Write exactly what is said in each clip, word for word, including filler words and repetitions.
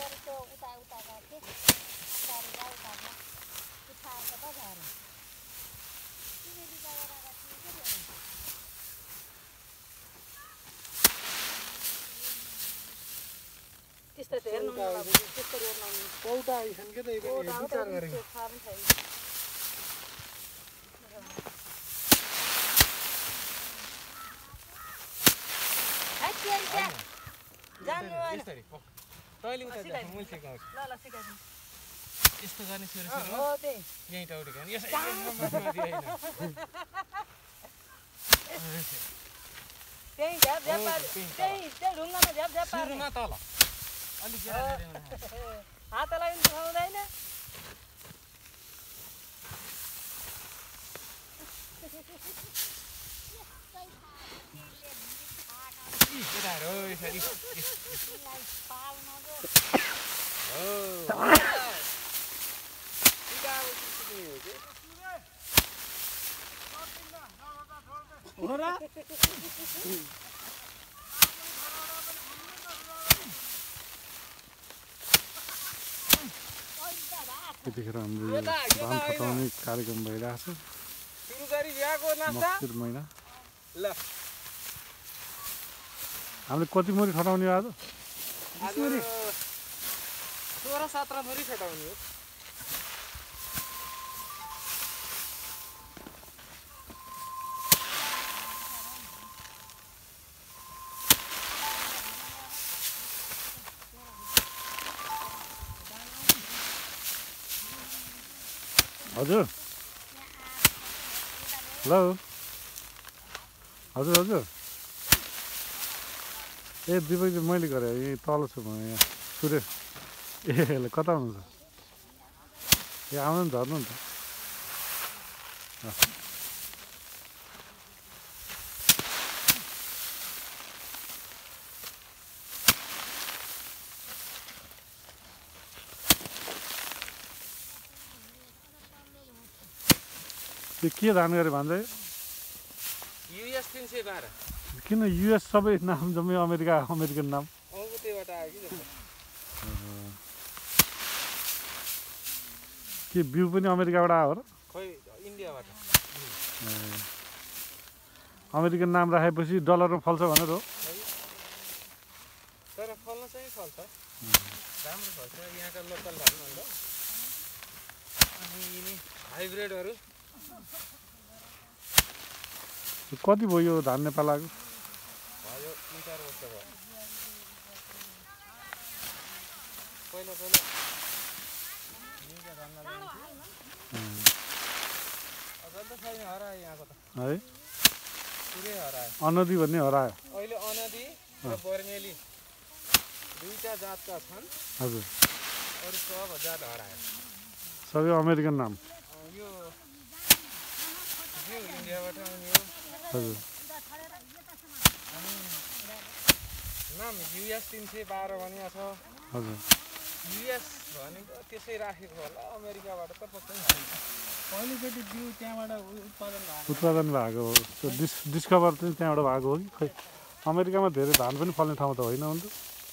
त्यस्तो त हेर्नु नलाग्छ त्यस्तो हेर्नु पौटा आइछन् के त विचार गरेको जान्नु हैन तैले उता जा मैले सिकाउँछु ल ल सिकाइदिनु यस्तो गर्ने सुरु सुरु हो त्यही यही टाउडी गर्ने यसो यसो हैन त्यही झ्याप झ्याप पारे त्यही त्यही ढुङ्गामा झ्याप झ्याप पारे सुरुमा तल अलि ज्यादा हातलाई पनि दुखाउँदैन केटाहरु यसरी हो र यतिखेर हाम्रो धान फटाउने कार्यक्रम भइरहेछ सुरु गरी भ्याको नास्ता मक्सिर महिना ल हामीले कति मुरी फटाउने आज आज सोह्र सत्र मुरी फटाउने हो हजुर हेलो हजुर हजुर ए दिपक चाहिँ मैले गरेँ यहीँ तल छु म यहाँ सूर्य ए कता हुनुहुन्छ ए आउनु नि झर्नु नि त त्यो के धान गरे भन्छ युएस तीन सय बाह्र किन युएस सबै नाम जम्मै अमेरिका अमेरिकन नाम अङ्गु त्यहीबाट आयो कि के बिउ पनि अमेरिकाबाट आयो र खै इन्डियाबाट अमेरिकन नाम राखेपछि डलरमा फल्छ भनेर हो तर फल्न चाहिँ फल्छ राम्रो फल्छ यहाँका लोकल धानभन्दा अनि यिनी हाइब्रिडहरू कति भयो यो धान नेपाल आएको भयो तिन चार वर्ष भयो पहिला पहिला अझ त छैन हरायो यहाँको त है पुरै हरायो अनदी भन्ने हरायो अहिले अनदी र बर्मेली दुईटा जातका छन् हजुर अरू सब जात हरायो सबै अमेरिकन नाम यो यो इन्डियाबाट आउने हो हजुर नाम युएस तीन सय बाह्र भनिएको छ हजुर युएस भनेको त्यसै राखेको होला अमेरिकाबाट त पक्कै पहिलोचोटि बिउ त्यहाँबाट उत्पादन भएको उत्पादन भएको हो त्यो डिस डिस्कभर चाहिँ त्यहाँबाट भएको हो कि खै अमेरिकामा धेरै धान पनि फल्ने ठाउँ त होइन अन्त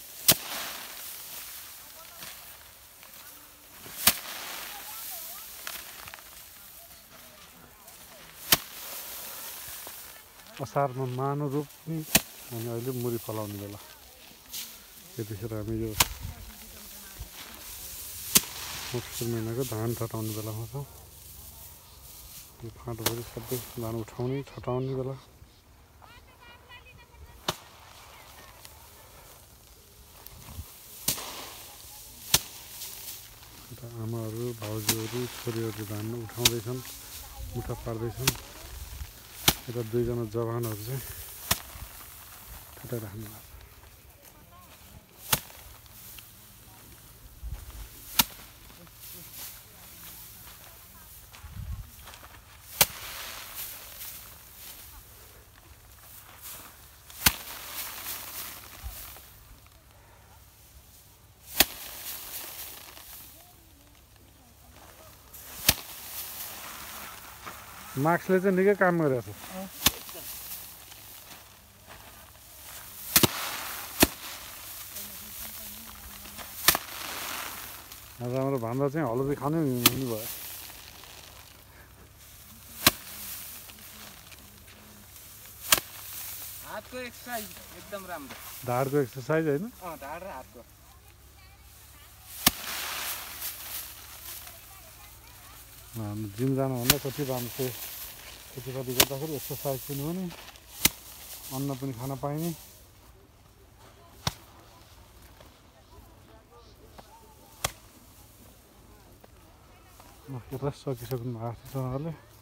असारमा मानो रोप्ने अनि अहिले मुरी फलाउने बेला यतिखेर हामी यो मक्सिर महिनाको धान छटाउने बेलामा छौँ यो फाँटोभरि सबै धान उठाउने छटाउने बेला आमाहरू भाउजूहरू छोरीहरू धान उठाउँदैछन् मुठा पार्दैछन् यता दुईजना जवानहरू चाहिँ छटाइराख्नु भएको छ मार्क्सले चाहिँ निकै काम गरेको छ आज हाम्रो भान्दा चाहिँ हलो चाहिँ खानै हुने भयो हातको एक्सर्साइज एकदम राम्रो ढाडको एक्सर्साइज होइन अँ ढाड र हातको हाम्रो जिम जानुभन्दा कति राम्रो चाहिँ कति कति गर्दाखेरि एक्सर्साइज पनि हुने अन्न पनि खान पाइने यता सकिसक्नु भएको छ उहाँहरूले